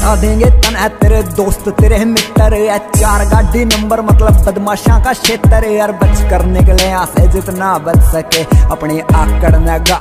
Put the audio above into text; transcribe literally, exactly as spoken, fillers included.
बता देंगे तन है तेरे दोस्त तेरे मित्र। या चार गाड़ी नंबर मतलब बदमाशा का क्षेत्र। यार बच कर निकले यहाँ से जितना बच सके, अपनी आकड़ में गा